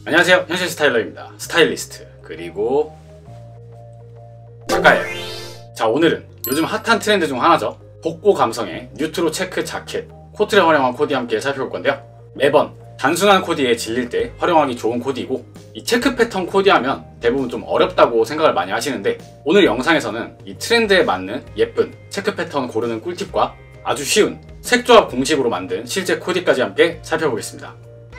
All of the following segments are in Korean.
안녕하세요, 현실 스타일러입니다. 스타일리스트 그리고 작가예요. 자, 오늘은 요즘 핫한 트렌드 중 하나죠. 복고 감성의 뉴트로 체크 자켓 코트를 활용한 코디 함께 살펴볼 건데요. 매번 단순한 코디에 질릴 때 활용하기 좋은 코디이고, 이 체크 패턴 코디하면 대부분 좀 어렵다고 생각을 많이 하시는데, 오늘 영상에서는 이 트렌드에 맞는 예쁜 체크 패턴 고르는 꿀팁과 아주 쉬운 색조합 공식으로 만든 실제 코디까지 함께 살펴보겠습니다.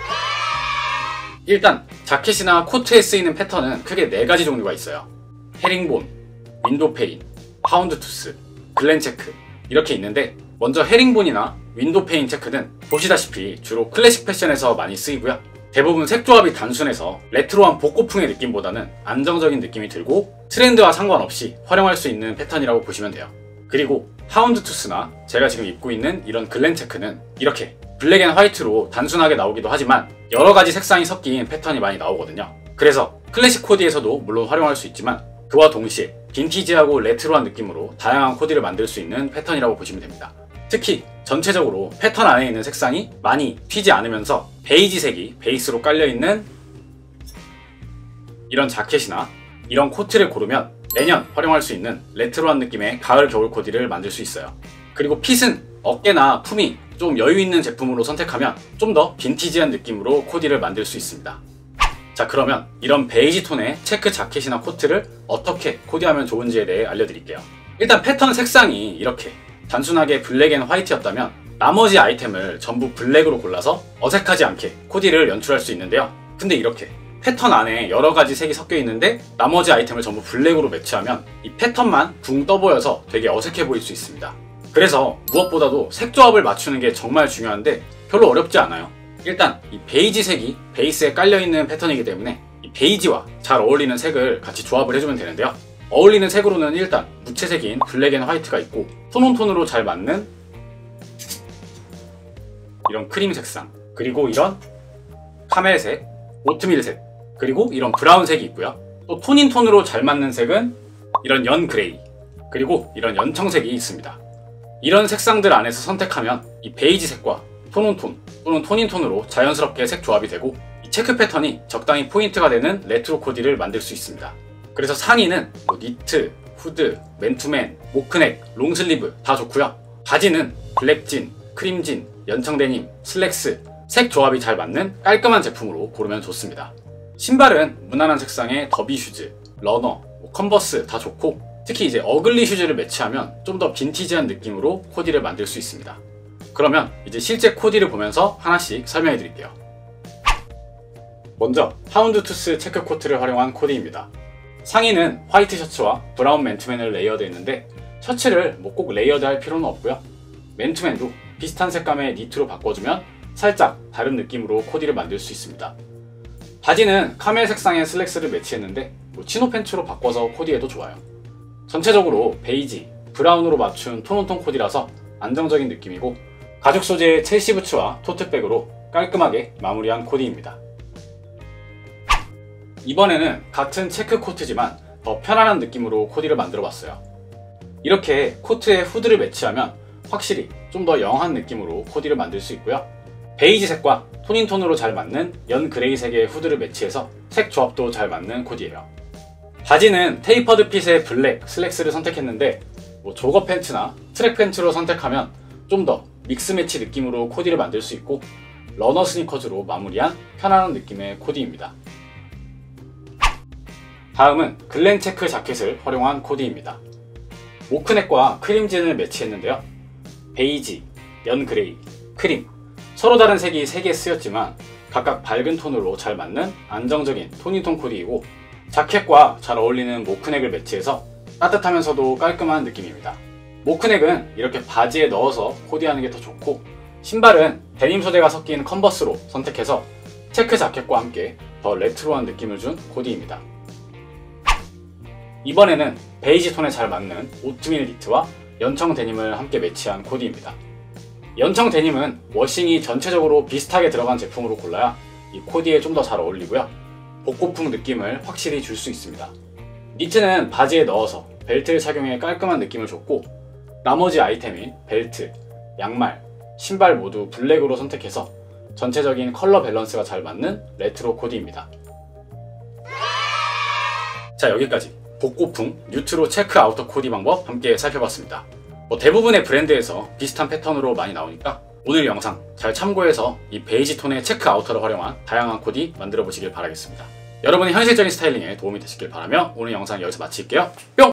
일단 자켓이나 코트에 쓰이는 패턴은 크게 4가지 종류가 있어요. 헤링본, 윈도페인, 파운드투스, 글렌체크 이렇게 있는데, 먼저 헤링본이나 윈도페인 체크는 보시다시피 주로 클래식 패션에서 많이 쓰이고요. 대부분 색조합이 단순해서 레트로한 복고풍의 느낌보다는 안정적인 느낌이 들고 트렌드와 상관없이 활용할 수 있는 패턴이라고 보시면 돼요. 그리고 파운드투스나 제가 지금 입고 있는 이런 글렌체크는 이렇게 블랙 앤 화이트로 단순하게 나오기도 하지만 여러가지 색상이 섞인 패턴이 많이 나오거든요. 그래서 클래식 코디에서도 물론 활용할 수 있지만 그와 동시에 빈티지하고 레트로한 느낌으로 다양한 코디를 만들 수 있는 패턴이라고 보시면 됩니다. 특히 전체적으로 패턴 안에 있는 색상이 많이 튀지 않으면서 베이지색이 베이스로 깔려있는 이런 자켓이나 이런 코트를 고르면 매년 활용할 수 있는 레트로한 느낌의 가을 겨울 코디를 만들 수 있어요. 그리고 핏은 어깨나 품이 좀 여유있는 제품으로 선택하면 좀 더 빈티지한 느낌으로 코디를 만들 수 있습니다. 자, 그러면 이런 베이지 톤의 체크 자켓이나 코트를 어떻게 코디하면 좋은지에 대해 알려드릴게요. 일단 패턴 색상이 이렇게 단순하게 블랙 앤 화이트였다면 나머지 아이템을 전부 블랙으로 골라서 어색하지 않게 코디를 연출할 수 있는데요. 근데 이렇게 패턴 안에 여러가지 색이 섞여 있는데 나머지 아이템을 전부 블랙으로 매치하면 이 패턴만 붕 떠 보여서 되게 어색해 보일 수 있습니다. 그래서 무엇보다도 색조합을 맞추는 게 정말 중요한데 별로 어렵지 않아요. 일단 이 베이지색이 베이스에 깔려있는 패턴이기 때문에 이 베이지와 잘 어울리는 색을 같이 조합을 해주면 되는데요. 어울리는 색으로는 일단 무채색인 블랙 앤 화이트가 있고, 톤온톤으로 잘 맞는 이런 크림 색상, 그리고 이런 카멜색, 오트밀색, 그리고 이런 브라운색이 있고요. 또 톤인톤으로 잘 맞는 색은 이런 연 그레이, 그리고 이런 연청색이 있습니다. 이런 색상들 안에서 선택하면 이 베이지색과 톤온톤 또는 톤인톤으로 자연스럽게 색 조합이 되고, 이 체크 패턴이 적당히 포인트가 되는 레트로 코디를 만들 수 있습니다. 그래서 상의는 니트, 후드, 맨투맨, 모크넥, 롱슬리브 다 좋고요. 바지는 블랙진, 크림진, 연청데님, 슬랙스 색 조합이 잘 맞는 깔끔한 제품으로 고르면 좋습니다. 신발은 무난한 색상의 더비 슈즈, 러너, 컨버스 다 좋고, 특히 이제 어글리 슈즈를 매치하면 좀 더 빈티지한 느낌으로 코디를 만들 수 있습니다. 그러면 이제 실제 코디를 보면서 하나씩 설명해 드릴게요. 먼저 파운드투스 체크 코트를 활용한 코디입니다. 상의는 화이트 셔츠와 브라운 맨투맨을 레이어드 했는데, 셔츠를 꼭 레이어드 할 필요는 없고요. 맨투맨도 비슷한 색감의 니트로 바꿔주면 살짝 다른 느낌으로 코디를 만들 수 있습니다. 바지는 카멜 색상의 슬랙스를 매치했는데 치노 팬츠로 바꿔서 코디해도 좋아요. 전체적으로 베이지, 브라운으로 맞춘 톤온톤 코디라서 안정적인 느낌이고, 가죽 소재의 첼시 부츠와 토트백으로 깔끔하게 마무리한 코디입니다. 이번에는 같은 체크 코트지만 더 편안한 느낌으로 코디를 만들어 봤어요. 이렇게 코트에 후드를 매치하면 확실히 좀 더 영한 느낌으로 코디를 만들 수 있고요. 베이지색과 톤인톤으로 잘 맞는 연 그레이색의 후드를 매치해서 색 조합도 잘 맞는 코디예요. 바지는 테이퍼드 핏의 블랙 슬랙스를 선택했는데, 조거 팬츠나 트랙 팬츠로 선택하면 좀 더 믹스 매치 느낌으로 코디를 만들 수 있고, 러너 스니커즈로 마무리한 편안한 느낌의 코디입니다. 다음은 글렌체크 자켓을 활용한 코디입니다. 모크넥과 크림진을 매치했는데요. 베이지, 연 그레이, 크림 서로 다른 색이 3개 쓰였지만 각각 밝은 톤으로 잘 맞는 안정적인 톤인톤 코디이고, 자켓과 잘 어울리는 모크넥을 매치해서 따뜻하면서도 깔끔한 느낌입니다. 모크넥은 이렇게 바지에 넣어서 코디하는 게 더 좋고, 신발은 데님 소재가 섞인 컨버스로 선택해서 체크 자켓과 함께 더 레트로한 느낌을 준 코디입니다. 이번에는 베이지 톤에 잘 맞는 오트밀 니트와 연청 데님을 함께 매치한 코디입니다. 연청 데님은 워싱이 전체적으로 비슷하게 들어간 제품으로 골라야 이 코디에 좀 더 잘 어울리고요. 복고풍 느낌을 확실히 줄 수 있습니다. 니트는 바지에 넣어서 벨트를 착용해 깔끔한 느낌을 줬고, 나머지 아이템인 벨트, 양말, 신발 모두 블랙으로 선택해서 전체적인 컬러 밸런스가 잘 맞는 레트로 코디입니다. 자, 여기까지 복고풍 뉴트로 체크 아우터 코디 방법 함께 살펴봤습니다. 대부분의 브랜드에서 비슷한 패턴으로 많이 나오니까 오늘 영상 잘 참고해서 이 베이지 톤의 체크 아우터를 활용한 다양한 코디 만들어 보시길 바라겠습니다. 여러분의 현실적인 스타일링에 도움이 되시길 바라며 오늘 영상 여기서 마칠게요. 뿅!